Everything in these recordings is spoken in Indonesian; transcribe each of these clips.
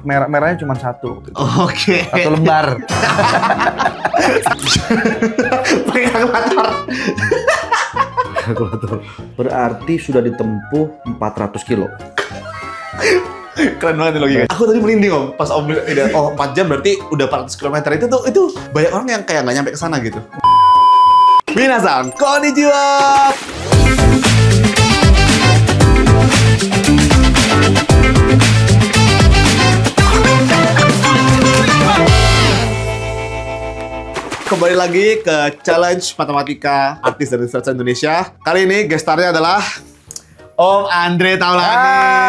merahnya cuma satu. Oke. Satu lembar. Pakai kalkulator. Kalkulator. Berarti sudah ditempuh 400 kilo. Keren banget nih logika. Aku tadi merinding om, pas om bilang, oh 4 jam berarti udah 400 km itu banyak orang yang kayak nggak nyampe ke sana gitu. Minasan, konnichiwa. Kembali lagi ke Challenge Matematika Artis dari Universitas Indonesia. Kali ini gestarnya adalah Om Andre Taulani.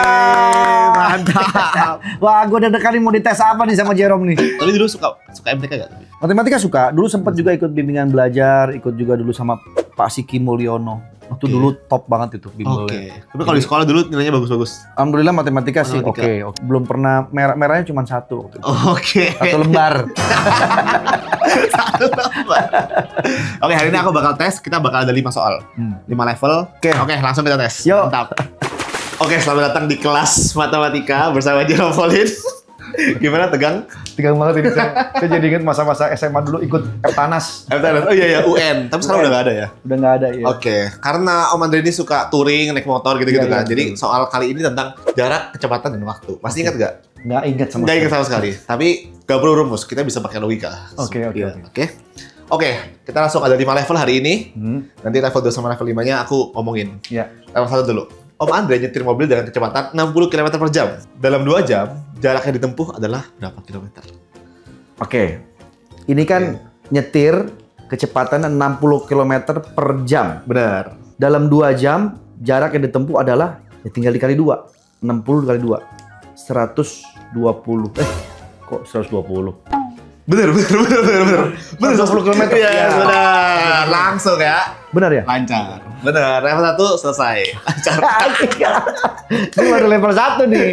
Mantap. Wah, gue deg-degan nih mau dites apa nih sama Jerome nih. Tapi dulu suka MTK gak? Matematika suka. Dulu sempat juga ikut bimbingan belajar, ikut juga dulu sama Pak Siki Mulyono. Itu dulu top banget itu bimbelnya. Tapi kalau di sekolah dulu nilainya bagus-bagus. Alhamdulillah matematika sih oke. Belum pernah merahnya cuma satu. Oke. Satu lembar. Satu lembar. Oke, hari ini aku bakal tes. Kita bakal ada 5 soal. 5 level. Oke, langsung kita tes. Yuk. Mantap. Oke, selamat datang di kelas matematika bersama Jerome Pauline. Gimana, tegang? Tegang banget ini saya jadi ingat masa-masa SMA dulu ikut Eptanas. Oh iya UN. Tapi sekarang udah nggak ada ya? Udah nggak ada ya. Oke, karena Om Andre ini suka touring, naik motor gitu-gitu Iya, kan. iya, Jadi betul. soal kali ini tentang jarak, kecepatan, dan waktu. Masih ingat nggak? Nggak ingat sama Nggak ingat sama sekali. Tapi nggak perlu rumus, kita bisa pakai logika. Oke. Oke, kita langsung ada 5 level hari ini. Nanti level 2 sama level 5-nya aku omongin. Iya. Level 1 dulu. Om Andre nyetir mobil dengan kecepatan 60 km per jam. Dalam 2 jam, jarak yang ditempuh adalah berapa kilometer? Oke. Ini kan nyetir kecepatan 60 km per jam. Benar. Dalam 2 jam, jarak yang ditempuh adalah ya tinggal dikali 2. 60 dikali 2. 120. Kok 120? Benar. 120 km. Ya, benar. Langsung ya. Benar ya? Lancar. Benar. Level 1 selesai. Lancar. Ini baru level 1 nih.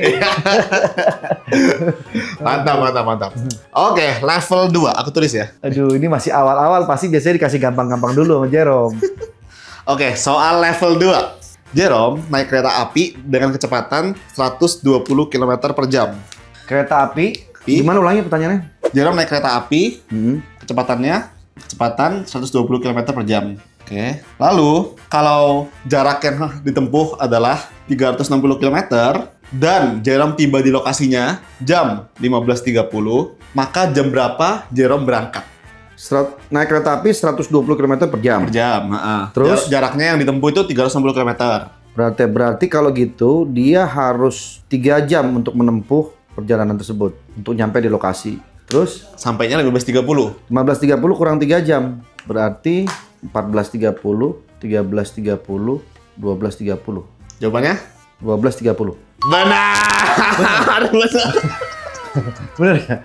Mantap. Oke, level 2. Aku tulis ya. Aduh, ini masih awal-awal. Pasti biasanya dikasih gampang-gampang dulu sama Jerome. Oke, soal level 2. Jerome naik kereta api dengan kecepatan 120 km per jam. Kereta api. Gimana ulangnya pertanyaannya? Jerome naik kereta api, kecepatan 120 km per jam. Oke. Lalu, kalau jarak yang ditempuh adalah 360 km dan Jerome tiba di lokasinya jam 15.30, maka jam berapa Jerome berangkat? Naik kereta api 120 km per jam. Per jam. Terus? Jaraknya yang ditempuh itu 360 km. Berarti kalau gitu dia harus 3 jam untuk menempuh perjalanan tersebut untuk nyampe di lokasi. Terus Sampainya 15.30. 15.30 kurang 3 jam. Berarti 14.30, 13.30, 12.30. Jawabannya? 12.30. Benar. Bener ya?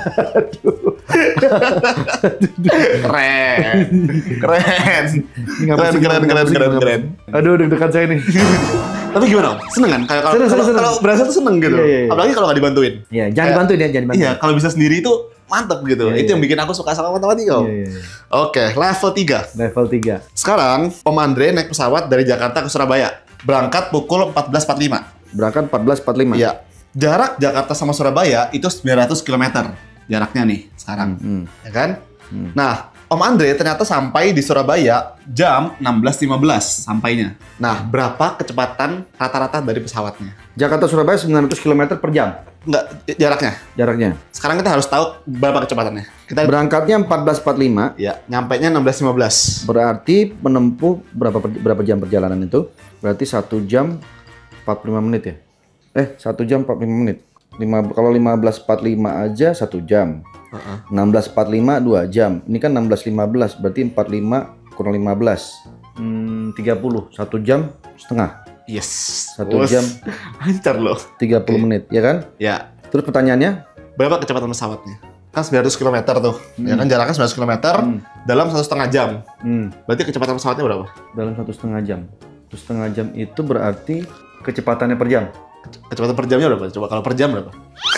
Keren. Aduh, deg-degan saya nih. Tapi gimana? Seneng kan? Kalau berasa tuh seneng gitu. Iya. Apalagi kalau nggak dibantuin. Iya, jangan dibantuin ya, jangan dibantuin. Iya, kalau bisa sendiri itu mantep gitu. Iya, Itu yang bikin aku suka sama matematika. Iya. Oke, level 3. Level 3. Sekarang, Om Andre naik pesawat dari Jakarta ke Surabaya. Berangkat pukul 14.45. Berangkat 14.45. Iya. Jarak Jakarta sama Surabaya itu 900 km. Jaraknya nih sekarang. Ya kan? Nah, Om Andre ternyata sampai di Surabaya jam 16.15 sampainya. Nah, berapa kecepatan rata-rata dari pesawatnya? Jakarta Surabaya 900 km per jam. Enggak, jaraknya. Jaraknya. Sekarang kita harus tahu berapa kecepatannya. Kita Berangkatnya 14.45. ya, nyampainya 16.15. Berarti menempuh berapa jam perjalanan itu? Berarti 1 jam 45 menit ya? 1 jam 45 menit. Kalau 15.45 aja 1 jam. 16.45 2 jam. Ini kan 16.15 berarti 45 kurang 15. 30. 1 jam setengah. Yes. 1 jam Lancar loh. 30 menit, ya kan? Ya. Terus pertanyaannya? Berapa kecepatan pesawatnya? Kan 900 km tuh. Ya kan jaraknya 900 km dalam 1,5 jam. Berarti kecepatan pesawatnya berapa? Dalam 1,5 jam. 1,5 jam itu berarti kecepatannya per jam. Kecepatan per jamnya berapa? Coba kalau per jam berapa?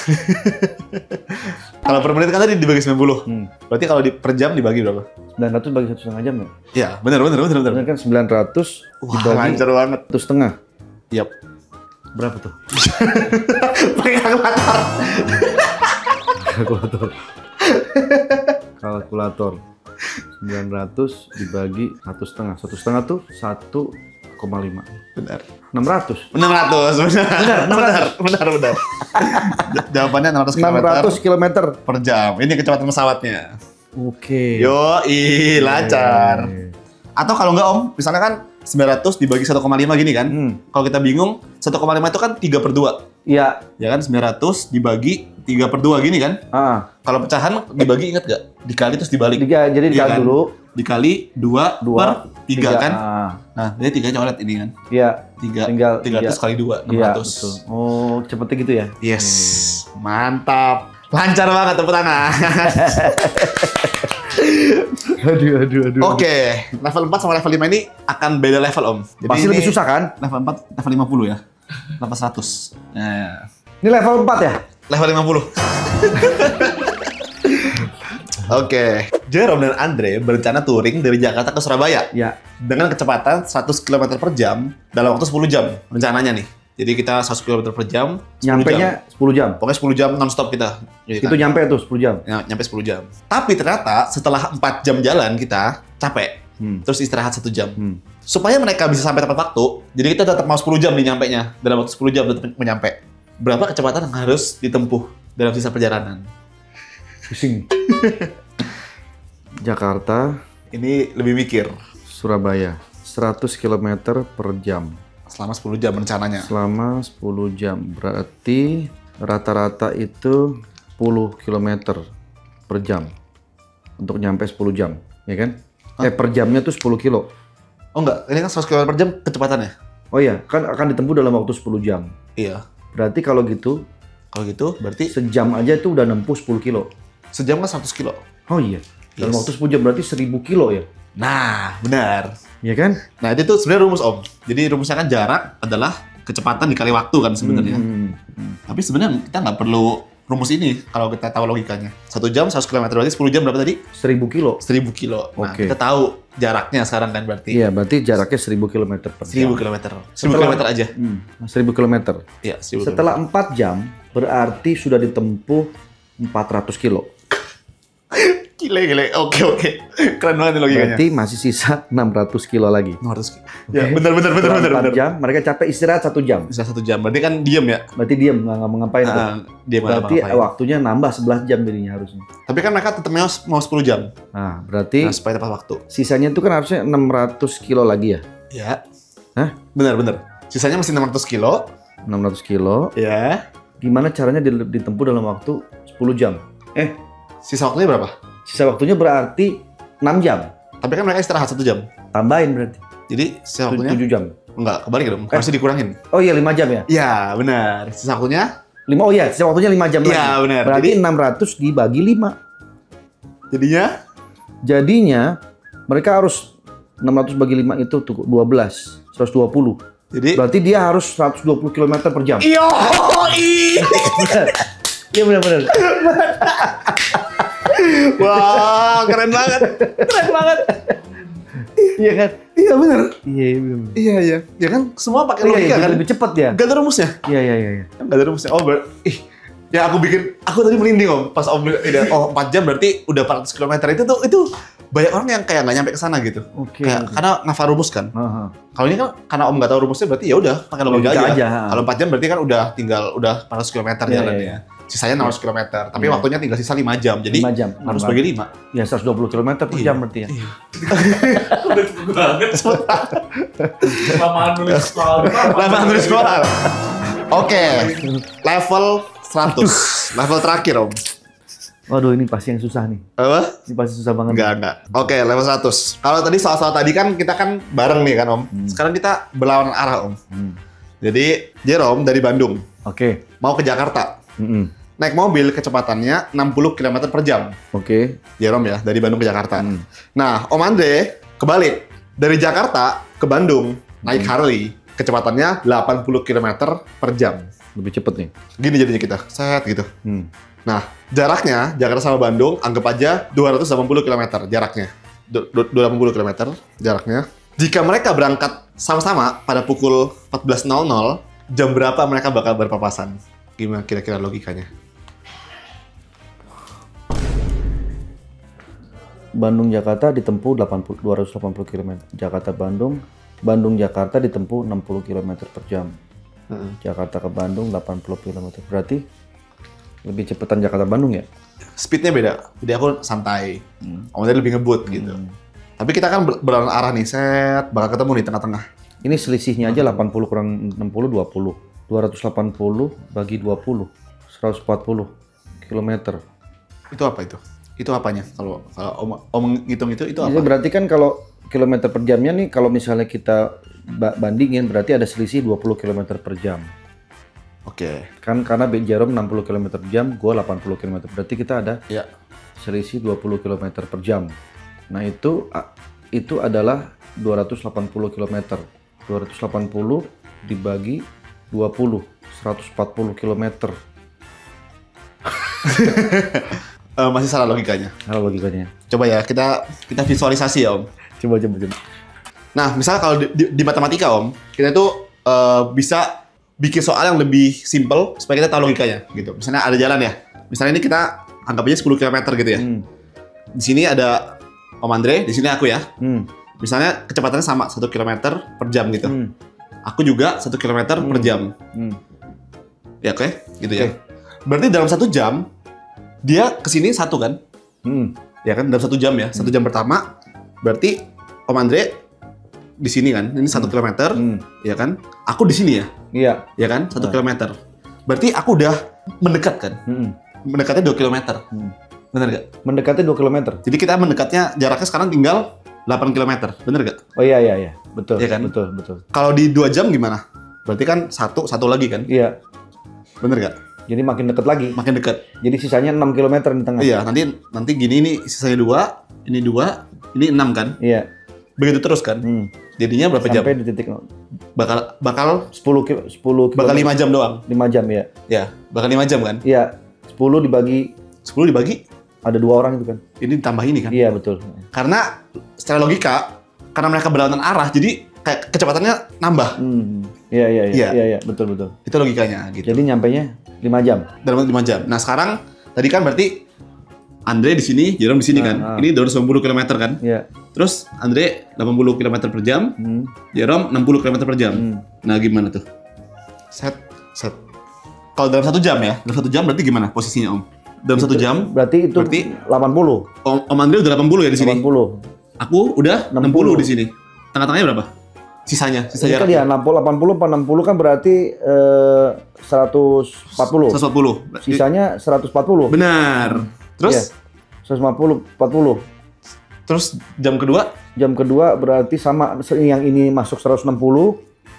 Kalau per menit kan tadi dibagi 90. Berarti kalau per jam dibagi berapa? 900 bagi 1,5 jam ya? Iya, benar. Benar kan 900 Wah, dibagi lancar banget. 1,5. Yap. Berapa tuh? Pakai kalkulator. Kalkulator. Kalkulator. 900 dibagi 1,5. 1,5 tuh 1,5. Benar. 600. 600, benar. Jawabannya 600 km per jam. Ini kecepatan pesawatnya. Oke. Yoi, lancar. Atau kalau enggak Om, misalnya kan 900 dibagi 1,5 gini kan. Kalau kita bingung, 1,5 itu kan 3/2. Iya. Ya kan 900 dibagi 3/2 gini kan. Kalau pecahan dibagi ingat gak? Dikali terus dibalik. Jadi dikali kan? dulu. Dikali 2 per 3 kan. Nah, jadi 3 coret ini kan. Iya. 300 kali 2, 600. Iya, betul. Oh, cepetnya gitu ya? Yes. Mantap. Lancar banget tepuk tangan. Aduh. Oke, level 4 sama level 5 ini akan beda level Om. Jadi pasti lebih susah kan? Level 4, level 50 ya. Level 100. Ya. Ini level 4 ya? Level 50. Oke, Jerome dan Andre berencana touring dari Jakarta ke Surabaya. Ya. Dengan kecepatan 100 km per jam dalam waktu 10 jam rencananya nih. Jadi kita 100 km per jam, 10 Nyampenya 10 jam. Pokoknya 10 jam non-stop kita. Jadi Itu nyampe tuh 10 jam. Ya, nyampe 10 jam. Tapi ternyata setelah 4 jam jalan kita capek. Terus istirahat 1 jam. Supaya mereka bisa sampai tepat waktu, jadi kita tetap mau 10 jam nih nyampenya. Dalam waktu 10 jam tetap menyampe. Berapa kecepatan yang harus ditempuh dalam sisa perjalanan? Pusing. Jakarta. Ini lebih mikir. Surabaya. 100 km per jam. Selama 10 jam rencananya. Selama 10 jam. Berarti rata-rata itu 10 km per jam. Untuk nyampe 10 jam. Ya kan? Per jamnya tuh 10 kilo. Oh enggak, ini kan 100 km per jam kecepatannya. Oh iya, kan akan ditempuh dalam waktu 10 jam. Iya. Berarti kalau gitu berarti sejam aja itu udah nempuh 10 kilo. Sejam kan 100 kilo. Oh iya. Dalam Yes. waktu 10 jam berarti 1000 kilo ya? Nah, benar. Iya kan? Nah, itu tuh sebenarnya rumus Om. Jadi rumusnya kan jarak adalah kecepatan dikali waktu kan sebenarnya. Tapi sebenarnya kita nggak perlu rumus ini kalau kita tahu logikanya. 1 jam 100 km berarti 10 jam berapa tadi? 1000 kilo. 1000 kilo. Nah, Oke. kita tahu jaraknya sekarang kan berarti. Iya, berarti jaraknya 1000 km per jam. 1000 km. 1000 km aja. 1000 km. Iya, 1000 km. Setelah 4 jam, berarti sudah ditempuh 400 kilo. Gile. Oke. Keren banget nih logikanya. Berarti masih sisa 600 kilo lagi. 600 kilo. Ya, Oke. benar. Setelah 4 jam, mereka capek istirahat 1 jam. Bisa 1 jam. Berarti kan diem ya? Berarti diam, nggak ngapain tuh. Dia Berarti waktunya nambah 11 jam jadinya harusnya. Tapi kan mereka tetap mau 10 jam. Nah, berarti Supaya tepat waktu. sisanya itu kan harusnya 600 kilo lagi ya? Ya. Hah? Benar. Sisanya masih 600 kilo. 600 kilo. Ya. Gimana caranya ditempuh dalam waktu 10 jam? Sisa waktunya berapa? Sisa waktunya berarti 6 jam. Tapi kan mereka istirahat 1 jam. Tambahin berarti. Jadi sisa waktunya 7 jam. enggak, kebalik dong. Harusnya dikurangin. Oh iya, 5 jam ya? Iya, benar. Sisa waktunya? 5, oh iya, sisa waktunya 5 jam lagi. Iya, benar. Berarti Jadi 600 dibagi 5. Jadinya Mereka harus 600 bagi 5 itu tuh 12, 120. jadi Berarti dia harus 120 km per jam. Iya. Iya benar-benar. Wah, keren banget. Iya kan? Iya benar. Iya benar. Iya. Ya kan semua pakai logika kan. Lebih cepat ya. Gak ada rumusnya. Iya. Gak ada rumusnya. Ya aku tadi merinding Om pas Om bilang 4 jam berarti udah 400 km itu banyak orang yang kayak nggak nyampe ke sana gitu. Oke. Karena ngafal rumus kan. Kalau ini kan karena Om nggak tahu rumusnya berarti ya udah pakai logika aja. Kalau 4 jam berarti kan udah 400 km jalannya. Sisanya 600 km. Tapi waktunya tinggal sisa 5 jam. Jadi 5 jam. harus bagi 5. Ya 120 km per jam berarti ya. Udah cepet banget. Lamaan nulis soal. Oke. Level 100. Level terakhir Om. Waduh, ini pasti yang susah nih. Apa? Ini pasti susah banget. Enggak. Oke, level 100. Kalau tadi soal-soal tadi kan kita kan bareng nih kan Om. Sekarang kita berlawanan arah Om. Jadi Jerome dari Bandung Oke. mau ke Jakarta. Naik mobil kecepatannya 60 km per jam. Oke. Jerome ya, dari Bandung ke Jakarta. Nah, Om Andre kebalik. Dari Jakarta ke Bandung naik Harley. Kecepatannya 80 km per jam. Lebih cepet nih. Gini jadinya kita, set gitu. Nah, jaraknya Jakarta sama Bandung anggap aja 280 km jaraknya. 280 km jaraknya. Jika mereka berangkat sama-sama pada pukul 14.00 jam berapa mereka bakal berpapasan? Gimana kira-kira logikanya? Bandung-Jakarta ditempuh 280 km. Jakarta-Bandung, Bandung-Jakarta ditempuh 60 km per jam. Jakarta ke Bandung 80 km. Berarti lebih cepetan Jakarta-Bandung ya? Speednya beda. Jadi aku santai. Om Andre lebih ngebut gitu. Tapi kita kan berlawan arah nih, set, bakal ketemu nih tengah-tengah. Ini selisihnya aja 80 kurang 60, 20. 280 bagi 20, 140 km. Itu apa itu? Itu apanya? Kalau Om ngitung itu Jadi apa? berarti kan kalau kilometer per jamnya nih, kalau misalnya kita bandingin, berarti ada selisih 20 km per jam. Oke. Kan karena Jerome 60 km per jam, gua 80 km. Berarti kita ada Ya. selisih 20 km per jam. Nah itu adalah 280 km. 280 dibagi 20, 140 km. Masih salah logikanya. Kalau logikanya. Coba ya, kita visualisasi ya Om. Coba. Nah, misalnya kalau di matematika Om, kita tuh bisa bikin soal yang lebih simple supaya kita tahu logikanya gitu. Misalnya ada jalan ya. Misalnya ini kita anggap aja 10 km gitu ya. Di sini ada Om Andre, di sini aku ya. Misalnya kecepatannya sama 1 km per jam gitu. Aku juga 1 km per jam. Ya oke, gitu ya. Berarti dalam 1 jam dia kesini 1 kan? Ya kan dalam 1 jam ya. 1 jam pertama berarti Om Andre di sini kan. Ini 1 km, ya kan? Aku di sini ya. Iya. Ya kan? 1 km. Berarti aku udah mendekat kan? Mendekatnya 2 km. Bener gak? Mendekati 2 km. Jadi kita mendekatnya jaraknya sekarang tinggal 8 km. Bener gak? Oh iya. Betul. Iya kan? Betul. Kalau di 2 jam gimana? Berarti kan satu lagi kan? Iya. Bener gak? Jadi makin deket lagi. Makin dekat. Jadi sisanya 6 km di tengah. Iya, nanti gini ini sisanya 2, ini 2, ini 6 kan? Iya. Begitu terus kan? Jadinya berapa jam? Sampai di titik Bakal 10 km. bakal 5 jam doang. 5 jam ya. Ya, bakal 5 jam kan? Iya. 10 dibagi 10 dibagi ada 2 orang itu kan. ini ditambah ini kan? Iya, betul. Karena secara logika karena mereka berlawanan arah jadi kayak kecepatannya nambah. Iya, betul. Itu logikanya gitu. Jadi nyampainya 5 jam. Dalam 5 jam. Nah, sekarang tadi kan berarti Andre di sini, Jerome di sini kan. Ini 290 km kan? Iya. Terus Andre 80 km per jam, Jerome 60 km per jam. Nah, gimana tuh? Set. Kalau dalam 1 jam ya, dalam 1 jam berarti gimana posisinya Om? Dalam 1 jam? Berarti 80. Om Andre udah 80 ya di sini. 80. Aku udah 60 di sini. Tengah-tengahnya berapa? Sisa Ini kan jarak. ya 80 apa 60 kan berarti 140. 140. Sisanya 140. Benar. Terus 150, 40. terus jam kedua Jam kedua berarti sama, yang ini masuk 160.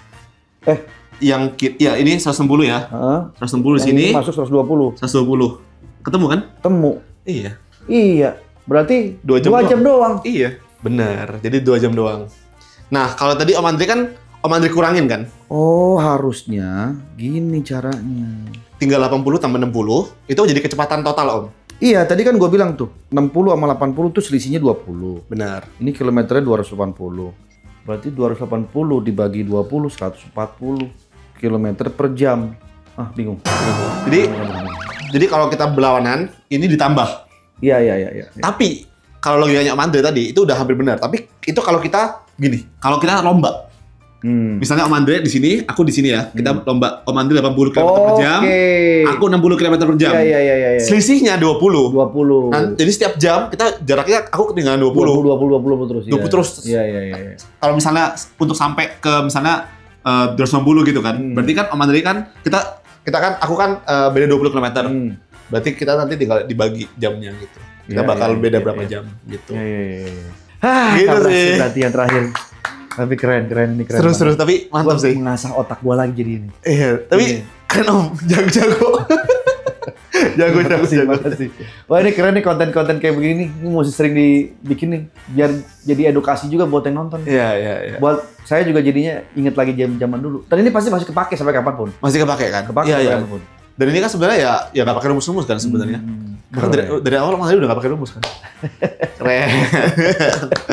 ya ini 160 ya. Heeh. 160 di Yang sini. ini masuk 120. 120. Ketemu kan? Temu. Iya. Iya. Berarti 2 jam 2 jam doang. Iya. Benar. Jadi 2 jam doang. Nah, kalau tadi Om Andre kan Om Andre kurangin kan? Oh, harusnya gini caranya. Tinggal 80 tambah 60 itu jadi kecepatan total Om. Iya, tadi kan gua bilang tuh 60 sama 80 tuh selisihnya 20. Benar. Ini kilometernya 280. Berarti 280 dibagi 20 140 km per jam. Ah, bingung. Jadi kalau kita berlawanan ini ditambah. Iya. Tapi kalau logikanya Om Andre tadi itu udah hampir benar. Tapi itu kalau kita gini, kalau kita lomba. Misalnya Om Andre di sini, aku di sini ya. Kita lomba. Om Andre 80 km per jam. Aku 60 km per jam. Iya. Selisihnya 20. 20. Nah, jadi setiap jam kita jaraknya aku ketinggalan 20. 20 terus. 20 terus. Iya. Kalau misalnya untuk sampai ke misalnya 290 gitu kan. Berarti kan Om Andre kan kita kan aku kan beda 20 km. Berarti kita nanti tinggal dibagi jamnya gitu. Kita bakal beda berapa jam gitu. Hah, Gitu gitu sih. Berarti yang terakhir. Tapi keren ini keren. Seru tapi mantap sih. Mengasah otak gua lagi jadi ini. Iya, tapi keren Om, jago. jago. Makasih. Wah, ini keren nih konten-konten kayak begini. Ini mesti sering dibikin nih biar jadi edukasi juga buat yang nonton. Iya. Buat saya juga jadinya inget lagi zaman dulu. Dan ini pasti masih kepake sampai kapanpun. Masih kepake kan? Kepake sampai Iya. kapanpun. Dan ini kan sebenarnya ya nggak pakai rumus-rumus kan sebenarnya. Bahkan dari awal Mas udah nggak pakai rumus kan. Keren.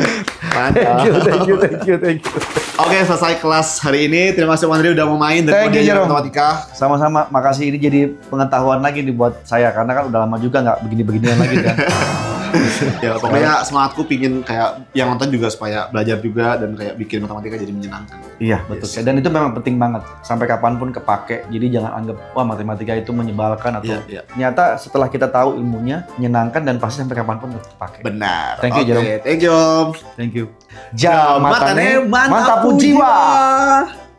Mantap. Thank you. Oke, selesai kelas hari ini. Terima kasih Om Andre udah mau main dan Thank you, diajarin Jerome. matematika. Sama-sama, makasih ini jadi pengetahuan lagi nih buat saya karena kan udah lama juga nggak begini-beginian lagi kan. Ya, pokoknya semangatku pingin kayak yang nonton juga supaya belajar juga dan kayak bikin matematika jadi menyenangkan. Iya, betul. Yes. Dan itu memang penting banget sampai kapanpun kepake. Jadi jangan anggap wah matematika itu menyebalkan atau Iya. ternyata setelah kita tahu ilmunya menyenangkan dan pasti sampai kapanpun tetap kepake. Benar. Thank you, Jerome. Thank you, Om. Thank you. Jamatane Mantapu jiwa.